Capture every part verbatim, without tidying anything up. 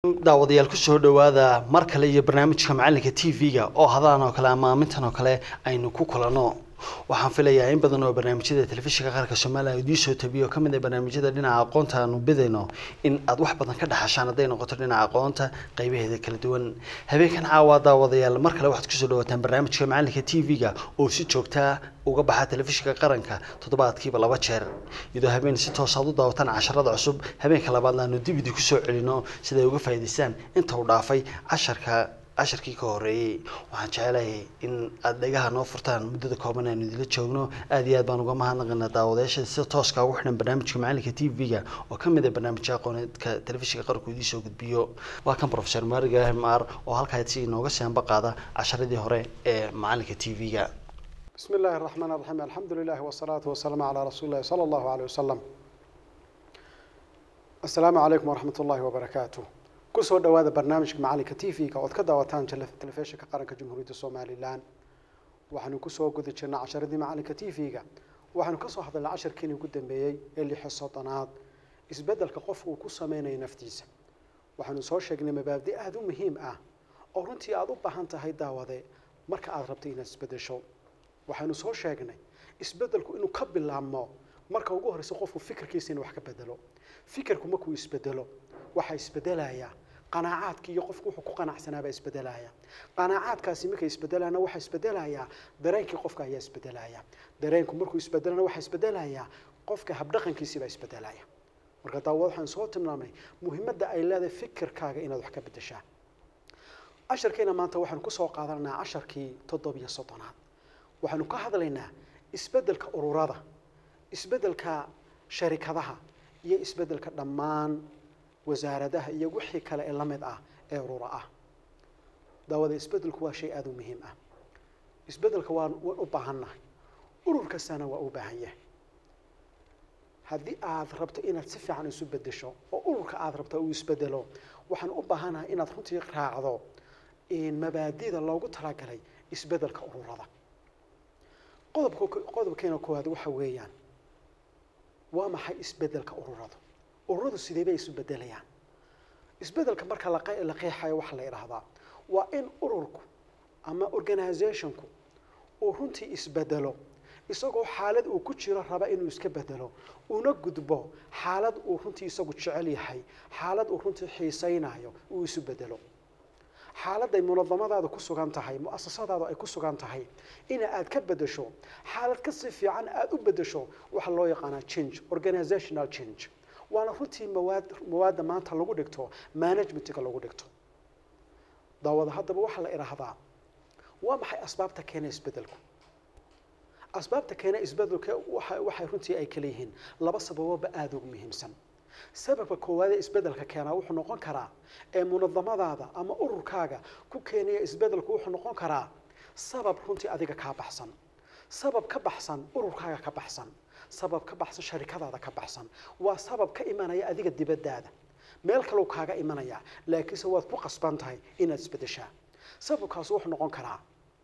daawadayaal ku soo dhawaada mar kale iyo barnaamijka macalinka T V-ga oo hadaan oo kale ama amintan oo kale aynu ku kulano waxaan filayaa in badan oo barnaamijyada telefishinka qaranka Soomaaliya ay soo tabiyo kamid ah barnaamijyada dhinaca aqoonta aanu bidayno in aad wax badan ka dhaxashaan haday noqoto dhinaca aqoonta qaybaheeda kala duwan habeenkan caawa daawadayaal mar kale waxaad ku soo dhawaataan barnaamijka macalinka T V-ga oo si joogta uga baxa telefishinka qaranka toddobaadkiiba laba jeer iyadoo habeen si toos ah u daawataan casharada cusub habeenka labaad aanu dib idin ku soo celino sida uga faa'iideystaan inta uu dhaafay casharka casharkii ka horeeyay waxaan jecelahay in aad dhagaha noo furtaan muddada kooban ee idinla joogno aad iyo aad baan uga mahadnaqaynaa daawadayaasha si toos ah ugu xidhan barnaamijka macalinka T V-ga oo kamid ah barnaamijka aqooneedka telefishinka qaranku idin soo gudbiyo waa kan professor Mariga Hemar oo halkaas si inooga saanba qaada casharadii hore ee macalinka T V-ga بسم الله الرحمن الرحيم الحمد لله والصلاة والسلام على رسول الله صلى الله عليه وسلم السلام عليكم ورحمة الله وبركاته كسو دوادا برنامج معالك تيفيكا واد كداواتان تلفزيونka qaranka Jamhuuriyadda Soomaaliland waxaanu ku soo guda jirnaa casharadii macallinka T V-ga waxaanu ka soo hadalnay casharkii ugu dambeeyay ee lix soddonaad isbeddelka qofku uu ku sameeyo naftiisa waxaanu soo sheegnay mabaadi' aad u muhiim ah oo runtii aad u baahan tahay daawade marka aad rabto inaad isbeddesho waxaanu soo sheegnay isbeddelku inuu ka bilaabmo marka ugu horeysa qofku fikirkiisa inuu wax ka bedelo fikirku markuu isbedelo waxa isbedelaya qanaacadkii iyo qofku wuxuu ku qanacsanaaba isbedelaya qanaacadkaasi markay isbedelaan waxa isbedelaya dareenkii qofka ayaa isbedelaya dareenku markuu isbedelana waxa isbedelaya qofka habdhaqankiisa baa isbedelaya marka daawad waxaan soo tilmaamay muhiimadda ay leedahay fikirkaaga inaad wax ka bedeshaa casharkeena maanta waxaan ku soo qaadanaa casharkii toddoba iyo soddonaad waxaanu ka hadlaynaa isbeddelka ururada isbeddelka sharikadaha iyo isbeddelka dhammaan wasaaradaha iyo wixii kale ee la mid ah ee urura ah daawada isbeddelku waa shay aad u muhiim ah isbeddelka waan u baahannahay urur kastana waa u baahan yahay haddii aad rabto inaad si fiican isu beddesho oo ururka aad rabto uu isbeddelo waxaan u baahanahay inaad runtii raacdo in mabaadi'da loogu talagalay isbeddelka ururada qodobka qodobkeena koowaad waxa weeyaan waa maxay isbeddelka ururada ururadu sidee bay isu beddelayaan isbeddelka marka la qeexayo waxa la yiraahdaa waa in ururku ama organizationku uu runtii isbeddelo isagoo xaalad uu ku jiro raba inuu iska beddelo una gudbo xaalad uu runtii isagu jecel yahay xaalad uu runtii xiisaynayo uu isu beddelo xaalad ay munadamadaadu ku sugan tahay muassasadaadu ay ku sugan tahay in aad ka bedesho xaalad ka si fiican aad u bedesho waxa loo yaqaan change organizational change waana runtii mawaad mawaada maanta lagu dhigto managementka lagu dhigto daawada haddaba waxa la iraahdaa waa maxay asbaabta keenay isbeddelku asbaabta keenay isbeddelka waxa waxa runtii ay kala yihiin laba sababood aad ugu muhiimsan sababka koowaad ee isbeddelka keena wuxuu noqon karaa ee munadamadaada ama ururkaaga ku keenaya isbeddelku wuxuu noqon karaa sabab runtii adiga ka baxsan sabab ka baxsan ururkaaga ka baxsan sabab ka baxsan sharikadaada ka baxsan waa sabab ka imanaya adiga dibadaada meel kale kaaga imanaya laakiin waad ku qasban tahay inaad isbeddeshaa sababkaas wuxuu noqon karaa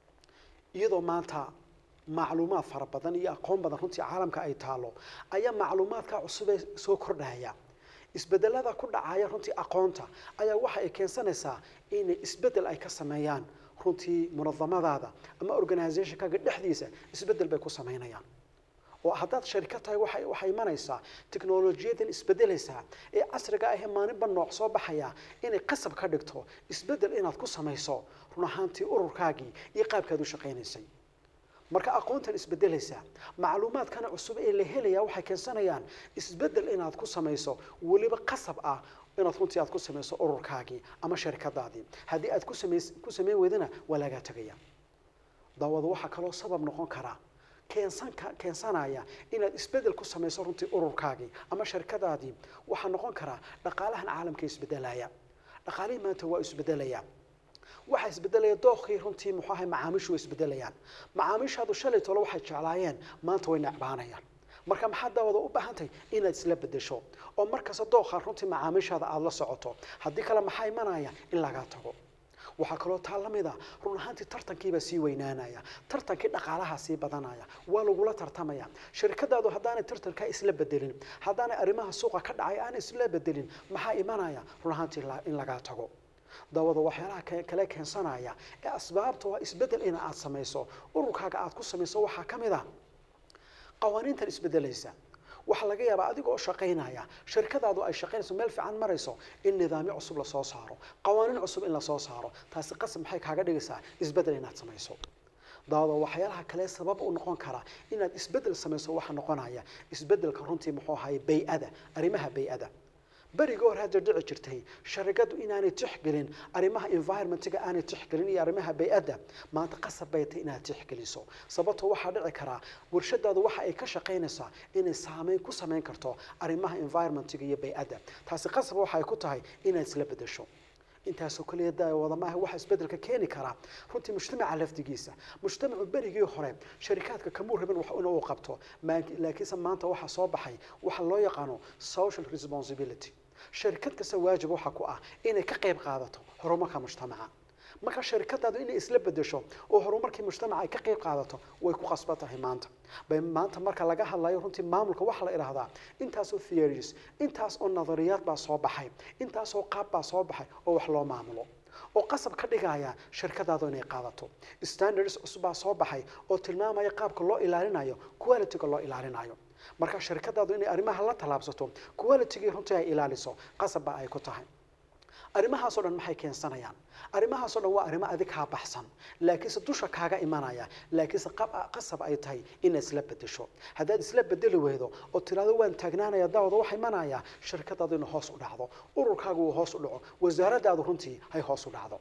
iyadoo maanta macluumaad fara badan iyo aqoon badan runtii caalamka ay taalo ayaa macluumaadka cusub ee soo kordhaya isbeddelada ku dhacaya runtii aqoonta ayaa waxa ay keensanaysaa in isbeddel ay ka sameeyaan runtii munadamadaada ama organizationkaaga dhexdiisa isbeddel bay ku sameynayaan oo haddaad sharikad tahay waxay waxay imanaysaa tiknoolajiyadan isbeddelaysa ee casriga ah ee maalinba nooc soo baxaya inay qasab ka dhigto isbeddel inaad ku samayso run ahaantii ururkaagii iyo qaabkaad u shaqaynaysay marka aqoontan isbeddelaysa macluumaadkana cusub ee la helaya waxay keensanayaan isbeddel inaad ku samayso waliba qasab ah inaad runtii aad ku samayso ururkaagii ama sharikadaadii haddii aad ku samayso ku sameyn weydana waa laga tagaya daawada waxa kaloo sabab noqon kara keensan keensanaya inaad isbeddel ku samayso runtii ururkaagii ama sharikadaadii waxa noqon kara dhaqaalahan caalamka isbeddelaya dhaqaalihi maanta waa isbeddelaya waxa isbeddelaya dooqii runtii muxuu ahay macaamiishu isbeddelayaan macaamiishaadu shalay tolo waxay jeclaayeen maanta way nacbaanayaan marka maxaa daawada u baahan tahay inaad isla beddesho oo markaas dooqa runtii macaamiishaada aad la socoto haddii kale maxaa imanaya in laga tago waxaa kaloo taa la mid ah run ahaantii tartankiibaa sii weynaanaya tartankii dhaqaalaha sii badanaya waa lagula tartamaya shirkadaadu haddaanay tartanka isla bedelin haddaanay arrimaha suuqa ka dhacay aan isla bedelin maxaa imanaya run ahaantii in lagaa tago dawada waxyaalaha kale keensanaya ee asbaabta waa isbedel in aad samayso ururkaaga aad ku samayso waxaa ka mid ah qawaaniintan isbedelaysa waxa laga yaabaa adiga oo shaqaynaya shirkadaadu ay shaqaynayso meel fiican marayso in nidaamyo cusub la soo saaro qawaaniin cusub in la soo saaro taasi qasab maxay kaaga dhigaysaa isbedel inaad samayso daawada waxyaalaha kale sabab u noqon kara inaad isbedel samayso waxa noqonaya isbedelka runtii muxuu ahaay bay'ada arrimaha bay'ada bariga hore hadda dhici jirtay sharikadu inaanay tixgelin arrimaha environmentiga aanay tixgelin iyo arrimaha bay'ada maanta qasab bay tahay inaad tixgeliso sababtoo waxaa dhici karaa warshadaadu waxa ay ka shaqaynaysaa inay saameyn ku samayn karto arrimaha environmentiga iyo bay'ada taasi qasab waxa ay ku tahay inaad isla bedesho intaasoo kaliya daawada maaha waxa isbedelka keeni kara runtii mujtamaca laftigiisa mujtamacu berigii hore sharikaadka kamuu rabin wax inuu qabto laakiinse maanta waxa soo baxay waxa loo yaqaano social responsibility shirkad kasta waajib waxa ku ah inay ka qayb qaadato horumarka mujtamaca marka shirkadaadu inay isla bedesho oo horumarkii mujtamaca ay ka qayb qaadato way ku qasban tahay maanta bay maanta marka laga hadlayo runtii maamulka waxa la yiraahdaa intaas oo theories intaas oo nadariyaad baa soo baxay intaas oo qaab baa soo baxay oo wax loo maamulo oo qasab ka dhigaya shirkadaadu inay qaadato standards cusub baa soo baxay oo tilmaamaya qaabka loo ilaalinayo quality-ga loo ilaalinayo marka shirkadaadu inay arrimaha la talaabsato quality-ga runtii ay ilaaliso qasab baa ay ku tahay arrimahaas oo dhan maxay keensanayaan arrimahaas oo dhan waa arrimo adig ka baxsan laakiinse dusha kaaga imanaya laakiinse qasab ay tahay in isla bedesho haddaad isla bedeli weydo oo tiraado waan taagnaanaya daawada waxa imanaya shirkadaadu in hoos u dhacdo ururkaagu uu hoos u dhaco wasaaradaadu runtii hay hoos u dhacdo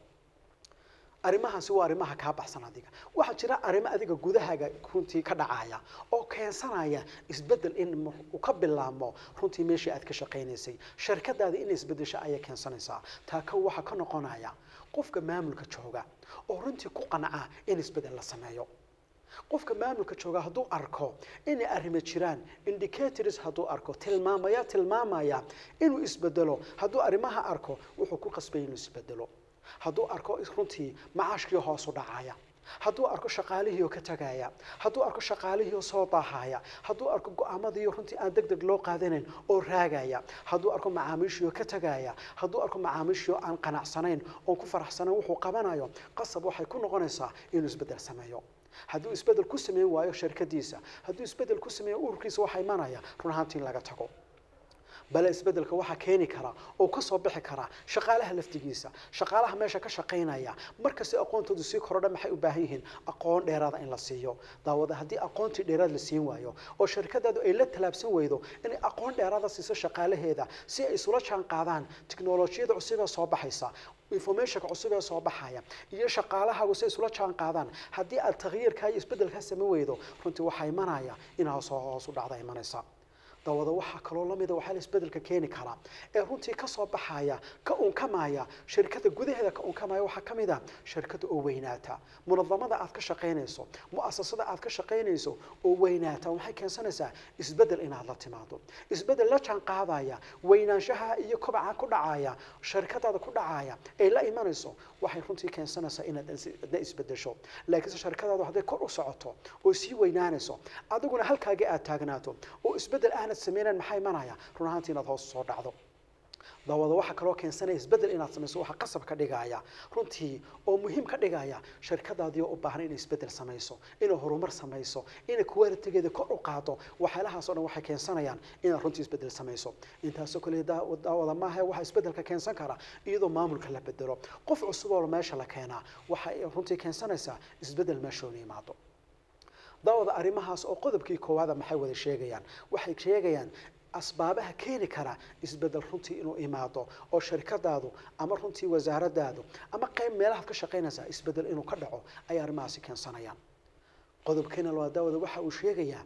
arrimahaasi waa arrimaha ka baxsan adiga waxa jira arrimo adiga gudahaaga runtii ka dhacaya oo keensanaya isbedel in uu ka bilaamo runtii meeshii aad ka shaqaynaysay shirkadaada in isbedesho ay keensanaysaa taa ka waxa ka noqonaya qofka maamulka jooga oo runtii ku qanca in isbedel la sameeyo qofka maamulka jooga hadduu arko in arrimo jiraan indicators hadduu arko tilmaamaya tilmaamaya inuu isbedelo hadduu arrimaha arko wuxuu ku qasbay inuu isbedelo hadduu arko runtii macaashkii hoos u dhacaya hadduu arko shaqaalihii ka tagaya hadduu arko shaqaalihii soo baahaya hadduu arko go'aamadii runtii aan degdeg loo qaadanayn oo raagaya hadduu arko macaamiishii ka tagaya hadduu arko macaamiishii aan qanacsanayn oo ku faraxsanayn wuxuu qabanayo qasab waxay ku noqonaysaa inuu isbedel sameeyo hadduu isbedel ku sameyn waayo shirkadiisa hadduu isbedel ku sameeyo ururkiisa waxa imanaya run ahaantii laga tago bal isbedelka waxa keeni kara oo ka soo bixi kara shaqaalaha laftigiisa shaqaalaha meesha ka shaqaynaya markasta aqoontoodu si korodha maxay u baahan yihiin aqoon dheeraad in la siiyo daawada hadii aqoontii dheeraad la siin waayo oo shirkadadu ay la talaabsan weydo in aqoon dheeraad siiso shaqaalaheeda si ay isula jaan qaadaan tiknoolajiyada cusub ee soo baxaysa information cusub ee soo baxaya iyo shaqaalaha si ay isula jaan qaadaan hadii aad tagyiirka iyo isbedelka sameyn weydo runtii waxa imanaya in hoos hoos u dhacda imanaysa dawada waxa kaloo lamida waxa la isbedelka keeni kara ee runtii ka soo baxaya ka unkamaya shirkada gudaheeda ka unkamaya waxa kamida shirkada oo weynaata munadamada aad ka shaqaynayso muasasada aad ka shaqaynayso oo weynaata waxay keensanaysaa isbedel inaad la timaado isbedel la jaan qaadaya weynaanshaha iyo kobaca ku dhacaya shirkadada ku dhacaya ay la imanayso waxay runtii keensanaysaa inaad isbedesho laakiin shirkadadu haday kor u socoto oo si weynaanayso adiguna halkaaga aad taagnaato oo isbedel ahna sameeyaan maxay manaya run ahaantii inaad hoos soo dhacdo dawada waxa kaloo keensanaya isbedel inaad samayso waxa qasab ka dhigaya runtii oo muhiim ka dhigaya shirkadaadii oo u baahan inay isbedel samayso inay horumar samayso inay quality-geeda kor u qaado waxyaalahaas oo dhan waxay keensanayaan inaad runtii isbedel samayso intaas oo kale daawada maaha waxa isbedelka keensan kara iyadoo maamulka la bedelo qof cusub oo meesha la keenaa waxa runtii keensanaysaa isbedel meesha oo yimaado daawada arrimahaas oo qodobkii koowaad maxay wada sheegayaan waxay sheegayaan asbaabaha keeni kara isbedel runtii inuu imaado oo shirkadaadu ama runtii wasaaradaadu ama qayb meelaha ka shaqaynaysa isbedel inuu ka dhaco ay arrimahaasi keensanayaan qodobkeena loo daawada waxa uu sheegayaa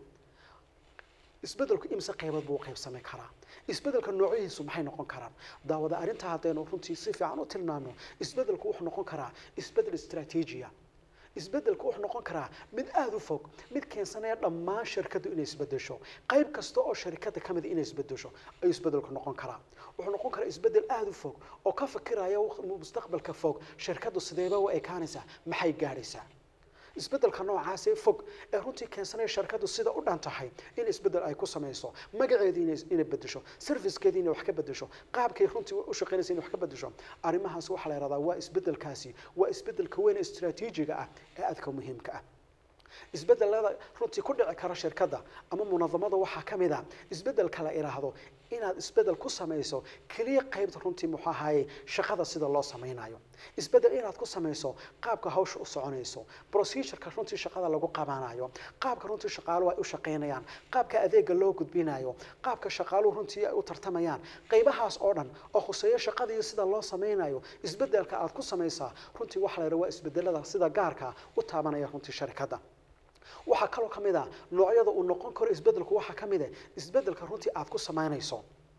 isbedelku imsa qaybood buu qaybsamay karaa isbedelka noocyadiisu maxay noqon karaan daawada arrinta hadaynu runtii si fiican u tilmaano isbedelku wuxuu noqon karaa isbedel istiraatiijiya isbeddelku wuxuu noqon karaa mid aad u fog mid keensanaya dhammaan shirkadu inay isbedesho qayb kasta oo shirkada ka mid inay isbedesho ayuu isbeddelku noqon karaa wuxuu noqon karaa isbeddel aad u fog oo ka fikiraya mustaqbalka fog shirkadu sideeba u ekaanaysaa maxay gaadhaysaa isbeddelka noocaas ee fog ee runtii keensanaya shirkadu sida u dhan tahay in isbeddel ay ku samayso magaceedii inay bedesho servicekeedii inay wax ka bedesho qaabkay runtii u shaqaynaysa inay wax ka bedesho arrimahaas waxa la yiraahdaa waa isbeddelkaasi waa isbeddelka weyn ee istiraatiijiga ah ee aadka muhiimka ah isbeddelada runtii ku dhici kara shirkadda ama munadamada waxaa ka mid ah isbeddelka la yiraahdo inaad isbeddel ku samayso kaliya qaybta runtii muxuu ahaayey shaqada sida loo samaynayo isbeddel inaad ku samayso qaabka hawsha u soconayso procedureka runtii shaqada lagu qabanayo qaabka runtii shaqaaluhu ay u shaqaynayaan qaabka adeega loo gudbinayo qaabka shaqaaluhu runtii ay u tartamayaan qaybahaas oo dhan oo khuseeyo shaqada iyo sida loo samaynayo isbeddelka aad ku samaysaa runtii waxa la yiraahdaa waa isbeddelada sida gaarka u taabanaya runtii shirkadda waxa kaloo ka mid ah noocyada uu noqon karo isbeddelku waxa ka mid ah isbeddelka runtii aad ku samaynayso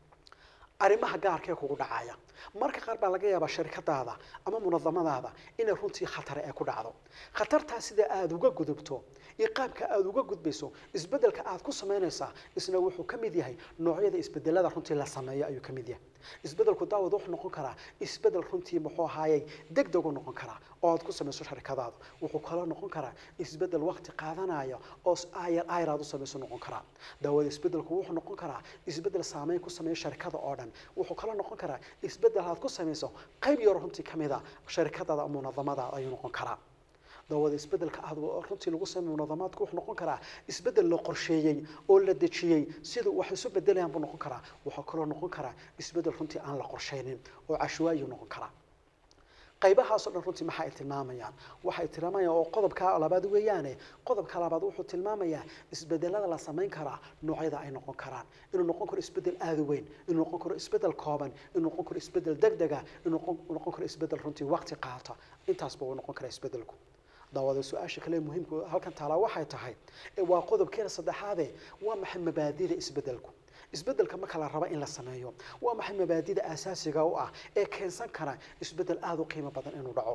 arrimaha gaarka ee kugu dhacaya marka qaar baa laga yaabaa shirkadaada ama munadamadaada inay runtii khatar ay ku dhacdo khatartaas sida aad uga gudubto iyo qaabka aad uga gudbayso isbeddelka aad ku samaynaysaa isna wuxuu ka mid yahay noocyada isbeddelada runtii la sameeyo ayuu ka mid yahay isbeddelku daawad wuxuu noqon karaa isbeddel runtii muxuu ahaayey degdeg u noqon karaa oo aad ku samayso shirkadaada wuxuu kaloo noqon karaa isbeddel waqti qaadanaya oo ayar ayraad u samayso noqon karaa daawad isbeddelku wuxuu noqon karaa isbeddel saameyn ku sameeyo shirkada oo dhan wuxuu kaloo noqon karaa isbeddel aad ku samayso qayb yar runtii ka mid ah shirkadada ama munadamada ayuu noqon karaa daawada isbeddelka aad runtii lagu sameeyo munadamaadku wuxuu noqon karaa isbeddel la qorsheeyay oo la dejiyay sidoo wax isu bedelayaan buu noqon karaa wuxuu kaloo noqon karaa isbeddel runtii aan la qorsheynin oo cashwaayo noqon karaa qaybahaas oo dhan runtii maxay tilmaamayaan waxay tilmaamayaan oo qodobka labaad weeyaane qodobka labaad wuxuu tilmaamayaa isbeddelada la sameyn karaa noocyada ay noqon karaan inuu noqon karo isbeddel aad u weyn inuu noqon karo isbeddel kooban inuu noqon karo isbeddel degdeg ah inuu noqon karo isbeddel runtii waqti qaata intaas buu noqon karaa isbeddelku daawada su'aasha kale muhiimka halkan taala waxay tahay waa qodobkeena saddexaad ee waa maxay mabaadi'da isbeddelku isbeddelka marka la rabo in la sameeyo waa maxay mabaadi'da asaasiga u ah ee keensan kara isbeddel aad u qiimo badan inuu dhaco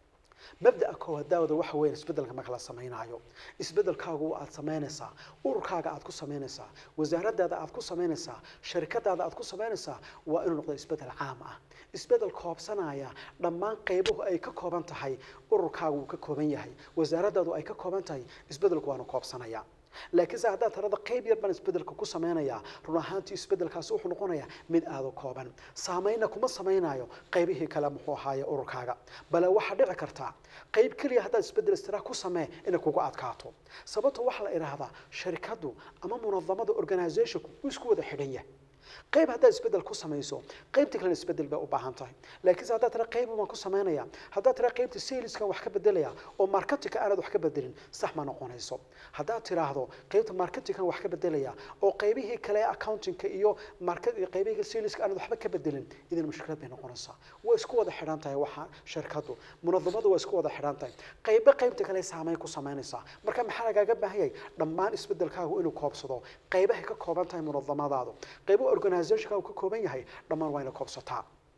mabda'a koowaad daawada waxa weyn isbeddelka marka la samaynayo isbeddelkaagu aad samaynaysaa ururkaaga aad ku samaynaysaa wasaaradaada aad ku samaynaysaa shirkadaada aad ku samaynaysaa waa inuu noqdo isbeddel caam ah isbeddel koobsanaya dhammaan qaybuhu ay ka kooban tahay ururkaagu uu ka kooban yahay wasaaradaadu ay ka kooban tahay isbeddelku waanu koobsanaya laakiin se haddaad tirada qayb yar baan isbeddelka ku samaynayaa run ahaantii isbeddelkaasi wuxuu noqonayaa mid aad u kooban saameynna kuma samaynayo qaybihii kale muxuu ahaaye ururkaaga bale waxaa dhici kartaa qayb keliya haddaad isbeddel istiraah ku samee inay kugu adkaato sababta waxaa la idhaahdaa shirkaddu ama munadamada organizationku wuu isku wada xidhan yahay qayb haddaad isbeddel ku samayso qaybta kalena isbeddel bay u baahan tahay laakiin haddaad tira qayb baan ku samaynaya haddaad tira qaybta saleskan wax ka bedelaya oo marketingka aanad wax ka bedelin sax ma noqonayso haddaad tiraahdo qaybta marketingkan wax ka bedelaya oo qaybihii kale accountingka iyo market iyo qaybihii saleska aanad waxba ka bedelin idan mushkilad bay noqonaysaa way isku wada xidhan tahay waxa shirkadu munadamadu way isku wada xidhan tahay qayba qaybta kale saameyn ku samaynaysaa marka maxaa lagaaga baahan yahay dhammaan isbeddelkaagu inuu koobsado qaybaha ka kooban tahay munadamadaadu qaybo organizationka uu ka kooban yahay dhammaan waa ina koobsataa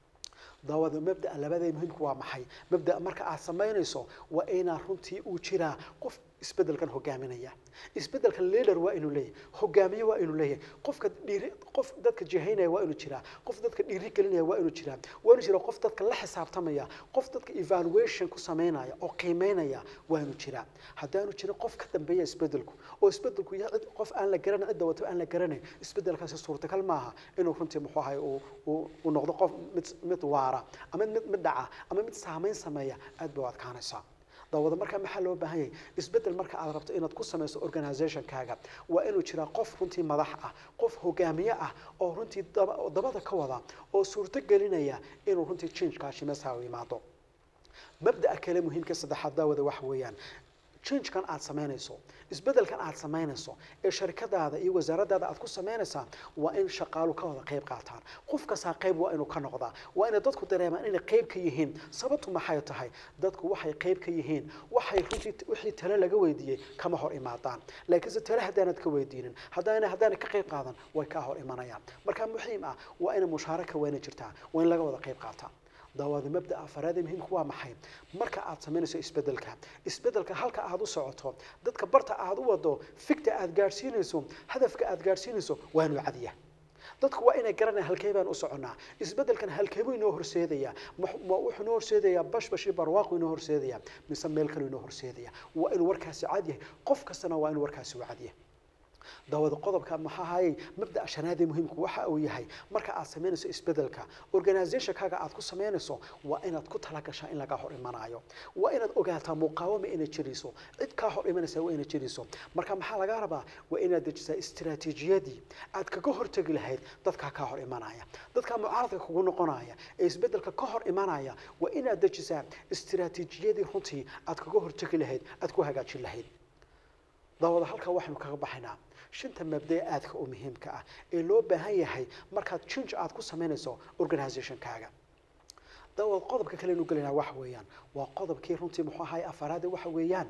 daawada mabda'a labada muhiimku waa maxay mabda'a marka aad samaynayso waa inaa runtii uu jiraa qof isbeddelkan hogaaminaya isbeddelka leader waa inuu leeyahay hogaamiye waa inuu leeyahay qofka dhiiri qof dadka jihaynaya waa inuu jiraa qof dadka dhiiri gelinaya waa inuu jiraa waa inuu jiraa qof dadka la xisaabtamaya qof dadka evaluation ku sameynaya oo qiimeynaya waa inuu jiraa haddaanu jirin qof ka dambeeya isbeddelku oo isbeddelku yahay qof aan la garanayn cidda wato aan la garanayn isbeddelkaasi suurtagal maaha inuu runtii muxuu ahay uu uu noqdo qof mid mid waara ama mid mid dhaca ama mid saameyn sameeya aad bay u adkaanaysaa daawada marka maxaa loo baahan yahay isbeddel marka aad rabto inaad ku samayso organizationkaaga waa inuu jiraa qof runtii madax ah qof hogaamiye ah oo runtii dabada ka wada oo suurto gelinaya inuu runtii change-kaasi meesha u yimaado mabda'a kale muhiimka saddexaad daawada waxa weeyaan change-kan aad samaynayso isbeddelkan aad samaynayso ee shirkadaada iyo wasaaradaada aad ku samaynaysaa waa in shaqaalu ka wada qayb qaataan qof kasta qayb waa inuu ka noqdaa waa inay dadku dareemaan inay qayb ka yihiin sababtu maxay tahay dadku waxay qayb ka yihiin waxay runtii wixii tale laga weydiiyey kama hor imaadaan laakiin se tale haddaanad ka weydiinin haddaana haddaanay ka qayb qaadan way ka hor imanayaan marka muhiim ah waa inay mushaaraka weyna jirtaa waa in laga wada qayb qaataa daawada mabda afaraad ee muhiimku waa maxay marka aad sameynayso isbedelka isbedelka halka aad u socoto dadka barta aad u wado fikta aad gaarsiinayso hadafka aad gaarsiinayso waa inuu cad yahay dadku waa inay garanayaan halkee baan u soconaa isbedelkan halkee buu inoo horseedaya wuxuu inoo horseedaya bashbash iyo barwaaqo inoo horseedaya mise meel kale inoo horseedaya waa inuu warkaasi cad yahay qof kastana waa inuu warkaasi u cad yahay daawada qodobka maxaa hayay mabda shanaad ee muhiimku waxa uu yahay marka aad sameynayso isbedelka organization-kaaga aad ku sameynayso waa inaad ku tala gashaa in laga hor imanayo waa inaad ogaataa muqaawama inay jiriso cid ka hor imanaysa waa inay jiriso marka maxaa laga rabaa waa inaad dejisaa istiraatiijiyadii aad kaga hortagi lahayd dadka ka hor imanaya dadka mucaaradka kugu noqonaya ee isbedelka ka hor imanaya waa inaad dejisaa istiraatiijiyadii runtii aad kaga hortagi lahayd aad ku hagaajin lahayd daawada halka waxaanu kaga baxaynaa shanta mabda aadka u muhiimka ah ee loo baahan yahay markaad change aad ku sameynayso organization-kaaga daawada qodobka kale inuu gelinaa waxa weeyaan waa qodobkii runtii muxuu ahaay afaraad waxa weeyaan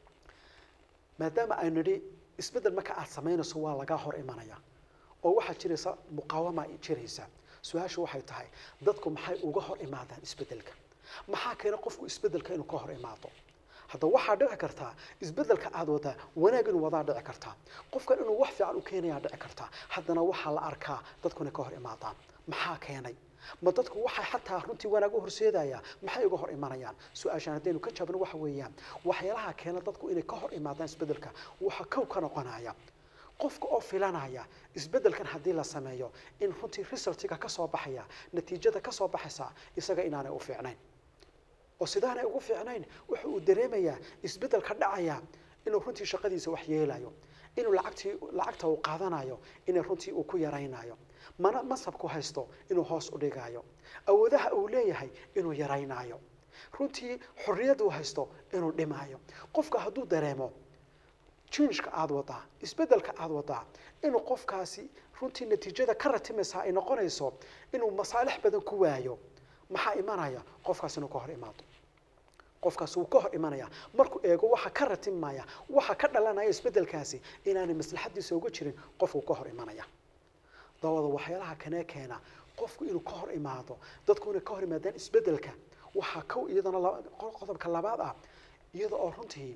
maadaama aynu nidhi isbedel marka aad sameynayso waa laga hor imanaya oo waxaa jiraysa muqaawama jiraysa su-aashu waxay tahay dadku maxay uga hor imaadaan isbedelka maxaa keena qofku isbedelka inuu ka hor imaado hadda waxaa dhici kartaa isbedelka aad wadaa wanaag inuu wadaa dhici kartaa qofkan inuu wax fiican u keenayaa dhici kartaa haddana waxaa la arkaa dadkuna ka hor imaadaan maxaa keenay ma dadku waxay xataa runtii wanaag u horseedaya maxay uga hor imanayaan su-aashaan haddaynu ka jaabno waxa weeyaan waxyaalaha keena dadku inay ka hor imaadaan isbedelka waxa kow ka noqonaya qofka oo filanaya isbedelkan haddii la sameeyo in runtii resultiga ka soo baxaya natiijada ka soo baxaysa isaga inaanay u fiicnayn oo sidaanay ugu fiicnayn waxa uu dareemayaa isbedel ka dhacaya inuu runtii shaqadiisa wax yeelayo inuu lacagtii lacagta uu qaadanayo inay runtii uu ku yaraynayo mana masabku haysto inuu hoos u dhigayo awoodaha uu leeyahay inuu yaraynayo runtii xorriyadda uu haysto inuu dhimayo qofka hadduu dareemo change-ka aad wadaa isbedelka aad wadaa inuu qofkaasi runtii natiijada ka ratimaysa ay noqonayso inuu masaalix badan ku waayo maxaa imanaya qofkaas inuu ka hor imaado qofkaas uu ka hor imanaya markuu eego waxa ka ratimaya waxa ka dhalanaya isbedelkaasi inaanay maslaxadiisa uga jirin qofku ka hor imanaya daawada waxyaalaha kana keena qofku inuu ka hor imaado dadku inay ka hor imaadaan isbedelka waxa ka iyadana qodobka labaad ah iyada oo runtii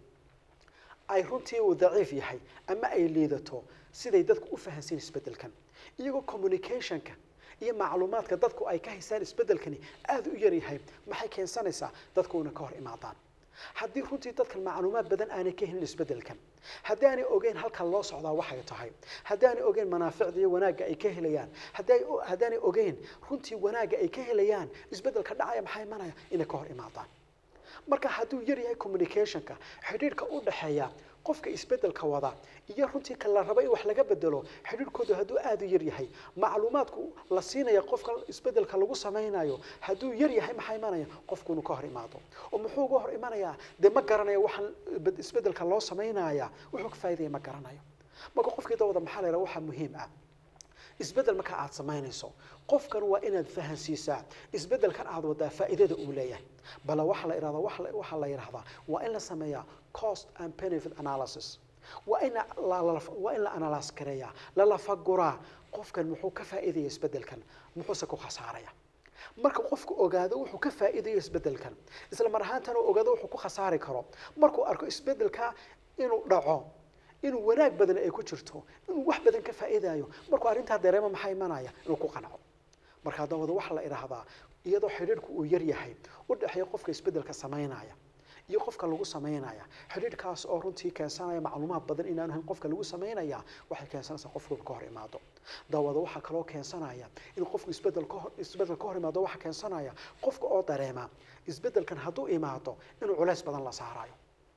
ay runtii uu daciif yahay ama ay liidato siday dadku u fahansan isbedelkan iyagoo communication-ka iyo macluumaadka dadku ay ka haystaan isbedelkani aad u yar yahay maxay keensanaysaa dadku inay ka hor imaadaan haddii runtii dadkan macluumaad badan aanay ka helin isbedelkan haddii aanay ogeyn halka loo socdaa waxay tahay haddii aanay ogeyn manaaficda iyo wanaagga ay ka helayaan haddii haddaanay ogeyn runtii wanaagga ay ka helayaan isbedelka dhacaya maxay imanaya inay ka hor imaadaan marka hadduu yar yahay communication-ka xidhiidhka u dhaxeeya qofka isbedelka wada iyo runtii ka la rabo in wax laga bedelo xidhiidhkoodu hadduu aad u yar yahay macluumaadku la siinaya qofka isbedelka lagu sameynayo hadduu yar yahay maxay imanaya qofku inuu ka hor imaado oo muxuu uga hor imanayaa dee ma garanayo waxaan isbedelka loo sameynaya wuxuu ka faa'iidaya ma garanayo marka qofkii dawada maxaa la yidhaha waxaa muhiim ah isbedel marka aad sameynayso qofkan waa inaad fahansiisaa isbedelkan aad wadaa faa'iidada uu leeyahay bal waxa la yiraahdo waxa la yiraahdaa waa in la sameeyaa cost and benefit analysis waa in la waa in la analyze kareeyaa la la faguraa qofkan muxuu ka faa'iidayaa isbedelkan muxuu ku khasaaraya marka qofku ogaado wuxuu ka faa'iidayaa isbedelkan isla mar ahaantan uu ogaado wuxuu ku khasaari karo markuu arko isbedelka inuu dhaco inuu wanaag badan ay ku jirto inuu wax badan ka faa'iidayo markuu arinta dareemo maxay imanaya inuu ku qanaco marka dawada waxa la yiraahdaa iyadoo xiriirku uu yar yahay u dhaxeeyo qofka isbedelka sameynaya iyo qofka lagu sameynaya xiriirkaas oo runtii keensanaya macluumaad badan inaan ahayn qofka lagu sameynaya waxay keensanaysaa qofku ka hor imaado dawada waxa kale oo keensanaya in qofku isbedel ka hor isbedel ka hor imaado waxa keensanaya qofka oo dareema isbedelkan hadduu imaado inuu culays badan la saarayo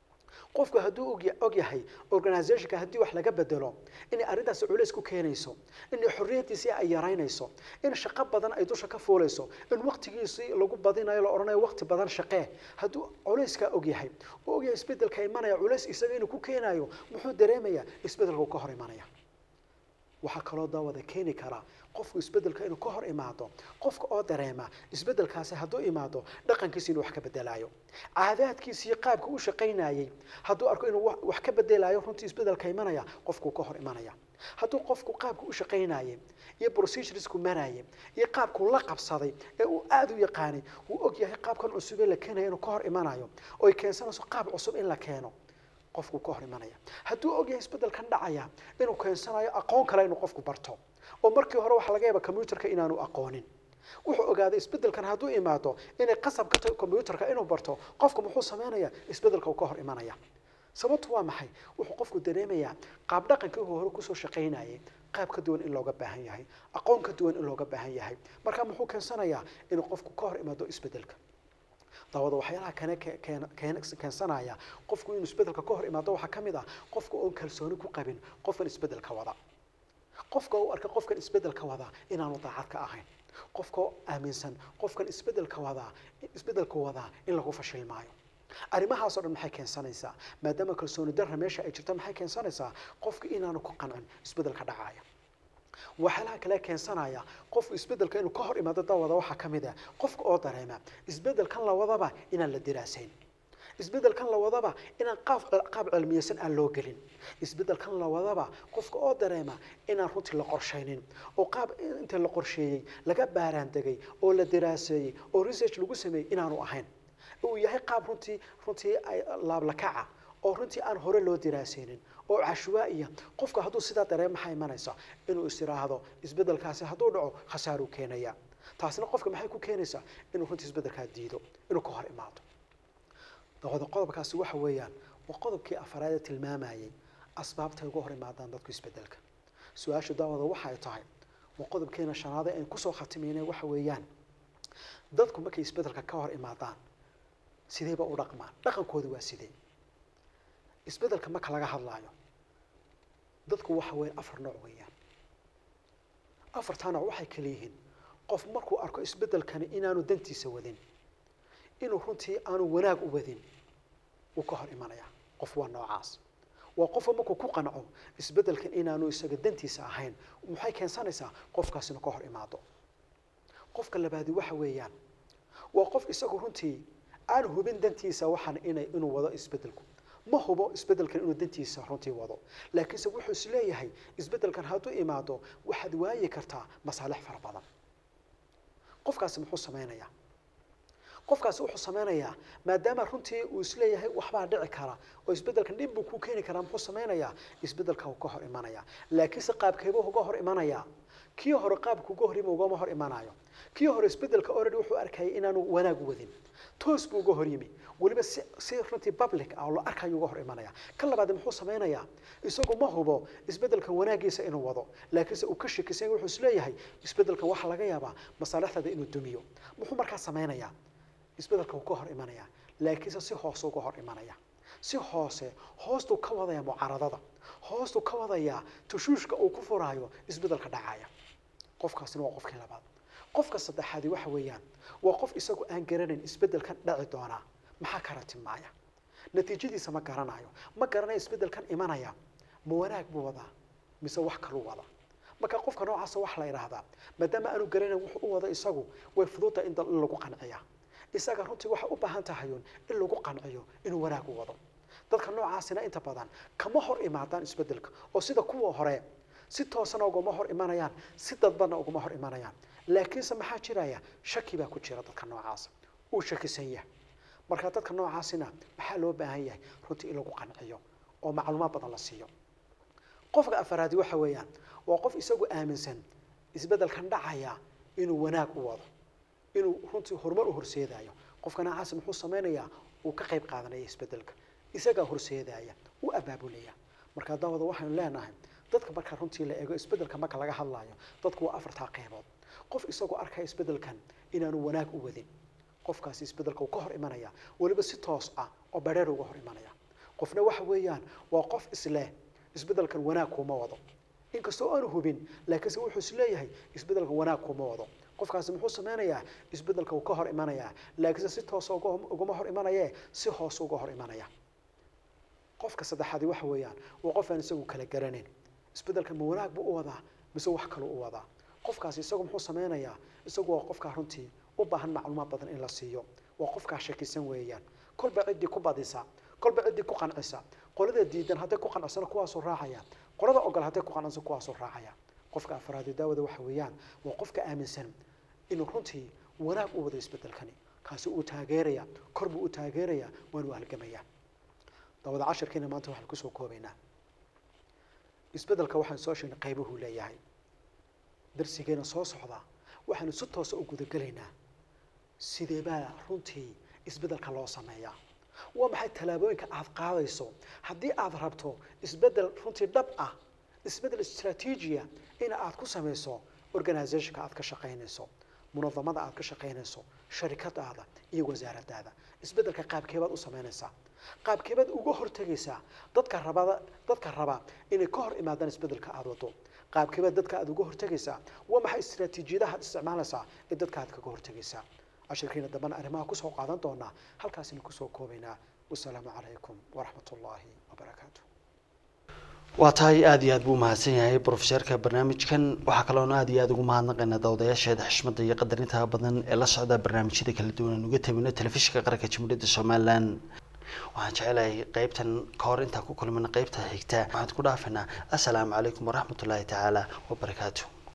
qofku hadduu og yahay organization-ka haddii wax laga bedelo in arrintaas culays ku keenayso in xorriyadiisa ay yaraynayso in shaqo badan ay dusha ka fuulayso in waqtigiisa lagu badinayo la oranayo waqti badan shaqee hadduu culayska og yahay oo og yahay isbedelka imanaya culays isaga inuu ku keenayo muxuu dareemayaa isbedelka ka hor imanaya waxa kaloo daawada keeni kara qofku isbedelka inuu ka hor imaado qofka oo dareema isbedelkaasi hadduu imaado dhaqankiisa inuu wax ka bedelayo caadaadkiisa iyo qaabka uu shaqaynayay hadduu arko inuu wax ka bedelayo runtii isbedelka imanaya qofku ka hor imanaya hadduu qofku qaabku u shaqaynayay iyo proceduresku marayay iyo qaabku la qabsaday ee uu aad u yaqaanay uu og yahay qaabkan cusub ee la keenayo inuu ka hor imanayo oo ay keensanayso qaab cusub in la keeno qofku ka hor imanaya hadduu og yahay isbedelkan dhacaya inuu keensanayo aqoon kale inuu qofku barto oo markii hore waxa laga yaabaa computerka inaanu aqoonin wuxuu ogaaday isbedelkan hadduu imaado inay qasab ka tahay computerka inuu barto qofku muxuu sameynayaa isbedelka uu ka hor imanaya sababtu waa maxay wuxuu qofku dareemayaa qaab dhaqankii uu hore kusoo shaqaynayay qaab ka duwan in looga baahan yahay aqoon ka duwan in looga baahan yahay marka muxuu keensanayaa inuu qofku ka hor imaado isbedelka dawada waxyaalaha kana keensanaya qofku inuu isbedelka ka hor imaado waxa kamid ah qofku oo kalsooni ku qabin qofkan isbedelka wada qofka uu arka qofkan isbedelka wada inaanu daacad ka ahayn qofka aaminsan qofkan isbedelka wada isbedelka wada in lagu fashilmaayo arrimahaas oo dhan maxay keensanaysaa maadaama kalsooni darra meesha ay jirto maxay keensanaysaa qofka inaanu ku qancin isbedelka dhacaya waxyaalaha kale keensanaya qofku isbedelka inuu ka hor imaado dawada waxa kamid ah qofka oo dareema isbedelkan la wadaba inaan la diraasayn isbedelkan la wadaba inaan qaab qaab cilmiyeysan aan loo gelin isbedelkan la wadaba qofka oo dareema inaan runtii la qorsheynin oo qaab inta la qorsheeyay laga baaraan degay oo la diraaseeyay oo research lagu sameeyay inaanu ahayn uu yahay qaab runtii runtii laab la kaca oo runtii aan hore loo diraaseynin oo cashwaaiya qofka hadduu sidaa dareemo maxay imanaysaa inuu istiraahdo isbedelkaasi hadduu dhaco khasaaro keenaya taasina qofka maxay ku keenaysaa inuu runtii isbedelkaa diido inuu ka hor imaado dawada qodobkaasi waxa weeyaan waa qodobkii afraad ee tilmaamayay asbaabta ugu hor imaadaan dadku isbedelka su-aasha dawada waxay tahay waa qodobkeena shanaad ee aan kusoo khatimeynay waxa weeyaan dadku markay isbedelka ka hor imaadaan sideeba u dhaqmaan dhaqankoodu waa sidee isbedelka marka laga hadlaayo dadku waxa weyn afar nooc weeyaan afarta nooc waxay kala yihiin qof markuu arko isbedelkani inaanu dantiisa wadin inuu runtii aanu wanaag u wadin uu ka hor imanaya qof waa noocaas waa qof markuu ku qanco isbedelkan inaanu isaga dantiisa ahayn maxay keensanaysaa qofkaas inuu ka hor imaado qofka labaadi waxa weeyaan waa qof isagu runtii aan hubin dantiisa waxaan inay inuu wado isbedelku ma hubo isbedelkan inuu dantiisa runtii wado laakiinse wuxuu is leeyahay isbedelkan hadduu imaado waxaad waayi kartaa masaalix fara badan qofkaasi muxuu sameynayaa qofkaasi wuxuu sameynayaa maadaama runtii uu is leeyahay waxbaa dhici kara oo isbedelkan dhib buu ku keeni karaa muxuu sameynayaa isbedelka uu ka hor imanaya laakiinse qaabkeebuu uga hor imanaya kii hore qaabku uga hor yimi ugama hor imanayo kii hore isbedelka already wuxuu arkayay inaanu wanaag wadin toos buu uga hor yimi waliba si si runtii public ah oo la arkayo uga hor imanaya ka labaad muxuu sameynayaa isagu ma hubo isbedelkan wanaagiisa inuu wado laakiinse uu ka shakisan wuxuu is leeyahay isbedelkan waxa laga yaabaa masaalixda inuu dumiyo muxuu markaa sameynayaa isbedelka uu ka hor imanaya laakiinse si hoos uga hor imanaya si hoose hoostu ka wadaya mucaaradada hoostu ka wadaya tushuushka uu ku furaayo isbedelka dhacaya qofkaasina waa qofkii labaad qofka saddexaad waxa weeyaan waa qof isagu aan garanayn isbedelkan dhaci doona maxaa ka ratimaaya natiijadiisa ma garanayo ma garanayo isbedelkan imanaya ma wanaag buu wadaa mise wax kale wada marka qofka noocaas wax la yiraahdaa maadaama aanu garanayn wuxuu u wada isagu way fududahay in lagu qanciyo isaga runtii waxa u baahan tahay in lagu qanciyo inuu wanaag u wado dadka noocaasina inta badan kama hor imaadaan isbedelka oo sida kuwa hore si toosan uguma hor imanayaan si dadban uguma hor imanayaan laakiinse maxaa jiraya shaki baa ku jira dadka noocaas uu shakisan yahay marka dadka noocaasina maxaa loo baahan yahay runtii in lagu qanciyo oo macluumaad badan la siiyo qofka afraad waxa weeyaan waa qof isagu aaminsan isbedelkan dhacaya inuu wanaag u wado inuu runtii horumar u horseedayo qofka noocaas muxuu sameynayaa uu ka qayb qaadanaya isbedelka isaga horseedaya uu abaabulaya marka dawada waxaan leenahay dadka marka runtii la eego isbedelka marka laga hadlayo dadku waa afarta qaybood qof isagu arkay isbedelkan inaanu wanaag u wadin qofkaasi isbedelka uu ka hor imanaya waliba si toos ah oo bareer uga hor imanaya qofna waxa weeyaan waa qof isle isbedelkan wanaag kuma wado inkastoo aanu hubin laakiinse wuxuu is leeyahay isbedelkan wanaag kuma wado qofkaasi muxuu sameynayaa isbedelka uu ka hor imanaya laakiinse si toos uguma hor imanaya si hoos uga hor imanaya qofka saddexaad waxa weeyaan waa qof aan isagu kala garanayn isbedelka ma wanaag buu u wadaa mise wax kale u wadaa qofkaasi isagu muxuu sameynayaa isagu waa qofka runtii u baahan macluumaad badan in la siiyo waa qofka shakisan weeyaan kolba cidii ku badisa kolba cidii ku qancisa qolada diidan haday ku qancsana kuwaas oo raacaya qolada ogol haday ku qanacsan kuwaas oo raacaya qofka afraad daawada waxa weeyaan waa qofka aaminsan inuu runtii wanaag u wada isbedelkani kaasi uu taageeraya korbu uu taageeraya waan u halgamaya dawada casharkeena maanta waxaan ku soo koobaynaa isbedelka waxaan soo sheegnay qaybuhu leeyahay darsigeena soo socda waxaan si toos ah u guda galaynaa sidee baa runtii isbedelka loo sameeyaa waa maxay talaabooyinka aad qaadayso haddii aad rabto isbedel runtii dhab ah isbedel istiraatiijiya in aad ku sameyso organizationka aad ka shaqaynayso munadamada aad ka shaqaynayso sharikadaada iyo wasaaradaada isbedelka qaabkeebaad u sameynaysaa qaabkeebaad uga hortagaysaa dadka rabada dadka raba inay ka hor imaadaan isbedelka aad wado qaabkeebaad dadka aad uga hortagaysaa waa maxay istiraatiijiyadaha aad isticmaalaysaa ee dadka aad kaga hortagaysaa عشرين دبنا أرماها كسر قادن دونا هل كاسين كسر كوبينا والسلام عليكم ورحمة الله وبركاته واتاي آدي أدبو مهسين هاي بروفيسور كبرنامج كان وحكلونا آدي أدبو مهنا قلنا داوديا شهد حشمة يقدرنتها بدن إلا صعدة برنامج كذا كل دونا نوجته من التلفزيون كقرأ كشمولد الشمالان وهنجعله قيبتا كورنتا كل من قيبتا هيكتا وهتكون عارفنا السلام عليكم ورحمة الله تعالى وبركاته